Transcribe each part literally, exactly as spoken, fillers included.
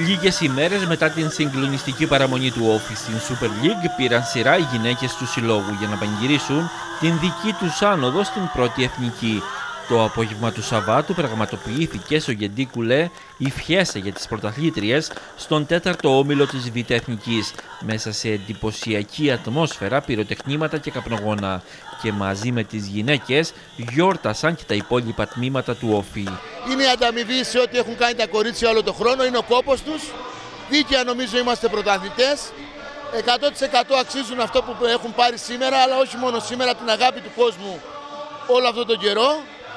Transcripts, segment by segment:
Λίγες ημέρες μετά την συγκλονιστική παραμονή του Όφη στην Super League, πήραν σειρά οι γυναίκες του συλλόγου για να πανηγυρίσουν την δική τους άνοδο στην πρώτη εθνική. Το απόγευμα του Σαββάτου πραγματοποιήθηκε στο Γεντίκουλε η φιέστα για τις πρωταθλήτριες στον τέταρτο όμιλο της Β' Εθνικής, μέσα σε εντυπωσιακή ατμόσφαιρα, πυροτεχνήματα και καπνογόνα. Και μαζί με τις γυναίκες γιόρτασαν και τα υπόλοιπα τμήματα του Όφη. Είναι η ανταμοιβή σε ό,τι έχουν κάνει τα κορίτσια όλο τον χρόνο, είναι ο κόπος τους. Δίκαια νομίζω είμαστε πρωταθλητές. εκατό τοις εκατό αξίζουν αυτό που έχουν πάρει σήμερα, αλλά όχι μόνο σήμερα, την αγάπη του κόσμου όλο αυτόν τον καιρό.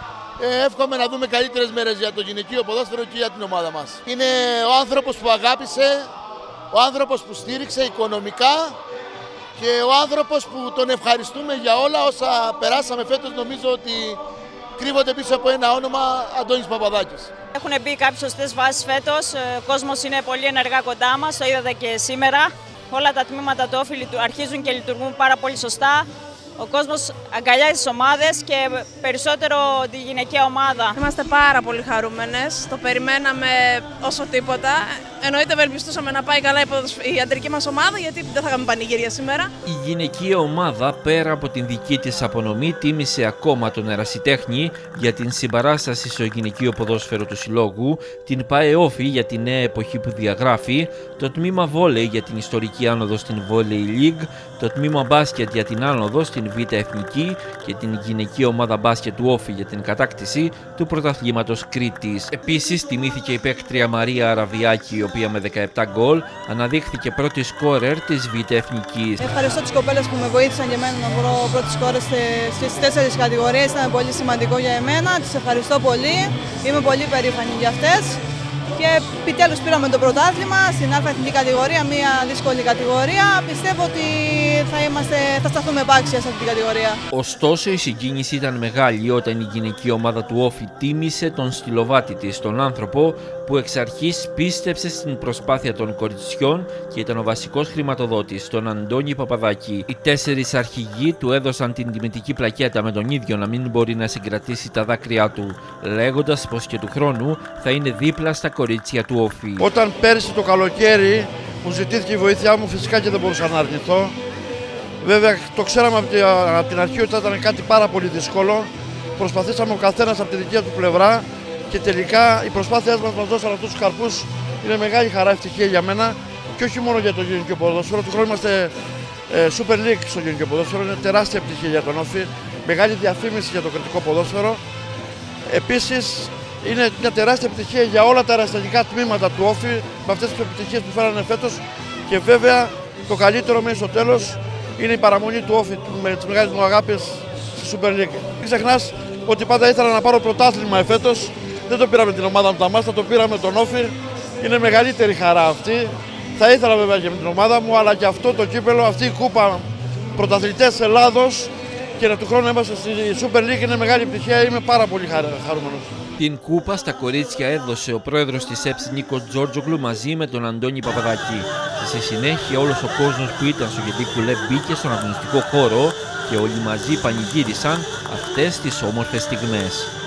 Ε, εύχομαι να δούμε καλύτερες μέρες για το γυναικείο ποδόσφαιρο και για την ομάδα μας. Είναι ο άνθρωπος που αγάπησε, ο άνθρωπος που στήριξε οικονομικά και ο άνθρωπος που τον ευχαριστούμε για όλα όσα περάσαμε φέτος. Νομίζω ότι κρύβονται πίσω από ένα όνομα, Αντώνης Παπαδάκης. Έχουν μπει κάποιες σωστές βάσεις φέτος, ο κόσμος είναι πολύ ενεργά κοντά μας, το είδατε και σήμερα. Όλα τα τμήματα του Όφη αρχίζουν και λειτουργούν πάρα πολύ σωστά. Ο κόσμος αγκαλιάζει τις ομάδες και περισσότερο τη γυναικεία ομάδα. Είμαστε πάρα πολύ χαρούμενες, το περιμέναμε όσο τίποτα. Εννοείται ευελπιστούσαμε να πάει καλά η αντρική μας ομάδα, γιατί δεν θα είχαμε πανηγύρια σήμερα. Η γυναικεία ομάδα, πέρα από την δική της απονομή, τίμησε ακόμα τον ερασιτέχνη για την συμπαράσταση στο γυναικείο ποδόσφαιρο του συλλόγου, την ΠΑΕ Όφη για την νέα εποχή που διαγράφει, το τμήμα βόλεϊ για την ιστορική άνοδο στην Volley League, το τμήμα μπάσκετ για την άνοδο στην Β' Εθνική και την γυναικεία ομάδα μπάσκετ του Όφη για την κατάκτηση του πρωταθλήματος Κρήτης. Επίσης, τιμήθηκε η παίκτρια Μαρία Αραβιάκη, η οποία με δεκαεπτά γκολ αναδείχθηκε πρώτη σκόρερ της Β' Εθνικής. Ευχαριστώ τις κοπέλες που με βοήθησαν για μένα να βρω πρώτη σκόρερ στις τέσσερις κατηγορίες. Ήταν πολύ σημαντικό για εμένα. Τις ευχαριστώ πολύ. Είμαι πολύ περήφανη για αυτές. Και επιτέλους πήραμε το πρωτάθλημα στην Α' εθνική κατηγορία, μια δύσκολη κατηγορία. Πιστεύω ότι θα, είμαστε, θα σταθούμε επάξια σε αυτή την κατηγορία. Ωστόσο, η συγκίνηση ήταν μεγάλη όταν η γυναική ομάδα του Όφη τίμησε τον στυλοβάτη της, τον άνθρωπο που εξ αρχής πίστεψε στην προσπάθεια των κοριτσιών και ήταν ο βασικός χρηματοδότης, τον Αντώνη Παπαδάκη. Οι τέσσερις αρχηγοί του έδωσαν την τιμητική πλακέτα με τον ίδιο να μην μπορεί να συγκρατήσει τα δάκρυά του, λέγοντας πως και του χρόνου θα είναι δίπλα στα κορίτσια του Όφη. Όταν πέρυσι το καλοκαίρι μου ζητήθηκε η βοήθειά μου, φυσικά και δεν μπορούσα να αρνηθώ. Βέβαια το ξέραμε από την αρχή ότι θα ήταν κάτι πάρα πολύ δύσκολο. Προσπαθήσαμε ο καθένας από τη δική του πλευρά και τελικά οι προσπάθειές μας μας δώσαν αυτούς τους καρπούς. Είναι μεγάλη χαρά, ευτυχία για μένα και όχι μόνο για το γυναικείο ποδόσφαιρο. Του χρόνου είμαστε ε, Super League στο γυναικείο ποδόσφαιρο. Είναι τεράστια επιτυχία για τον Όφη. Μεγάλη διαφήμιση για το κρατικό ποδόσφαιρο. Επίσης, είναι μια τεράστια επιτυχία για όλα τα αεραστατικά τμήματα του Όφη με αυτές τις επιτυχίες που φέρανε φέτος. Και βέβαια το καλύτερο μέσα στο τέλος είναι η παραμονή του Όφη με τις μεγάλες μου αγάπες στη Super League. Μην ξεχνάς ότι πάντα ήθελα να πάρω πρωτάθλημα εφέτος. Δεν το πήραμε την ομάδα μου τα μάστα, το πήραμε τον Όφη. Είναι μεγαλύτερη χαρά αυτή. Θα ήθελα βέβαια και με την ομάδα μου, αλλά και αυτό το κύπελο, αυτή η κούπα πρωταθλητές Ελλάδος και να του χρόνου είμαστε στη Super League είναι μεγάλη επιτυχία. Είμαι πάρα πολύ χαρούμενος. Την κούπα στα κορίτσια έδωσε ο πρόεδρος της ΕΠΣ Νίκο Τζόρτζογλου μαζί με τον Αντώνη Παπαδάκη. Στη συνέχεια όλος ο κόσμος που ήταν στο Γεντίκουλε μπήκε στον αγωνιστικό χώρο και όλοι μαζί πανηγύρισαν αυτές τις όμορφες στιγμές.